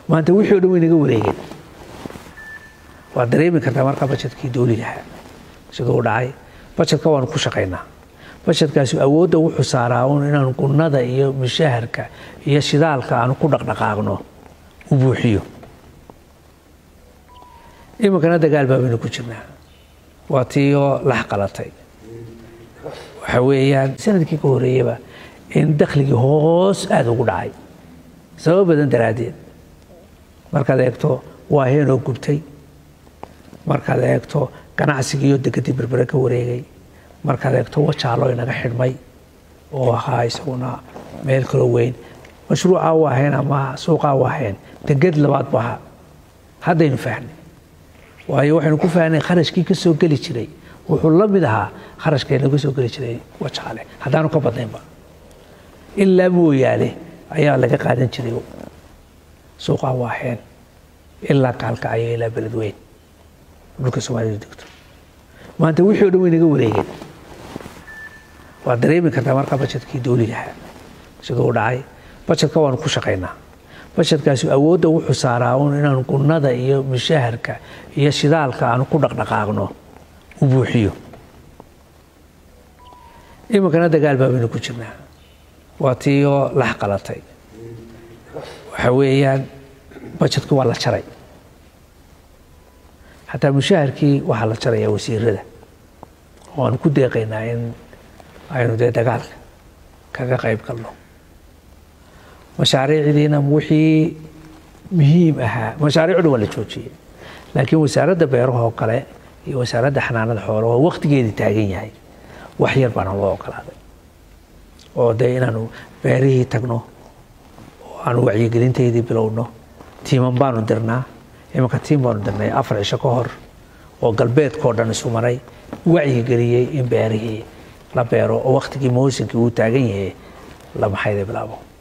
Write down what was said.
maanta wixii dhan way naga wareegeen waa dareemi kartaa marka budgetkii dawliga ahaa sidoo dhacay budgetka waan ku shaqeynaa budgetkaasi awoodda wuxuu saaraa inaan gunnada iyo mishaharka iyo shidaalka aan ku dhaqdhaqaaqno u buuxiyo iminkana dagaal baabaynu ku jirnaa waa tiyo lax qalatay waxa weeyaan sanadkii ka horeeyaba in dakhligii hoos aad ugu dhacay sabab badan daraaddeed markaad eegto waa heenoo gubtay markaad eegto ganacsigii iyo degadii berbere ka wareegay markaad eegto wajaalo inaga xidhmay oo ahaa isaguna meel kalo weyn mashruuca u ahayn ama suuqa u ahayn degad labaad bu ahaa haddaynu fahnay waayo waxaynu ku fahnay kharashkii ka soo geli jiray wuxuu la mid ahaa kharashkii laga soo geli jiray wajaale haddaanu ka badnaynba ilaa mooyaale ayaa laga qaadan jiray suuqa u ahayn ilaa kaalkacyo ilaa beledweyn dhulka Soomaaliya degto maanta wixii dhan way naga wareegeen waa dareemi kartaa marka budgetkii dawliga ahaa sidoo dhacay budgetka waan ku shaqeynaa budgetkaasi awoodda wuxuu saaraa inaan gunnada iyo mishaharka iyo shidaalka aan ku dhaqdhaqaaqno u buuxiyo iminkana dagaal baabaynu ku jirnaa waa tiyo lax qalatay waxa weeyaan budgetka waa la jaray حتى مشاهركي وحلا ترى وزير هذا وأنا كنت أقينا إن أينو ده دجال كذا قريب كله مشاريع دينا موحي مهمة مشاريع ولا شيء لكن وزارة بيروها وقلاء وزارة حنان الحوار ووقت جدي تاجين هاي وحير بنا الله وقلاء ودينا إنه بيريه تجنو وأنا وعي قلنا تيجي بلونه تيمان بانو درنا إما كتيم بردنا أفرع شكور وقلبيت كوردان سومري وعي قريه إن بيره لا بيرو وقت كي موسم كي وتاجيه لا محيد بلابو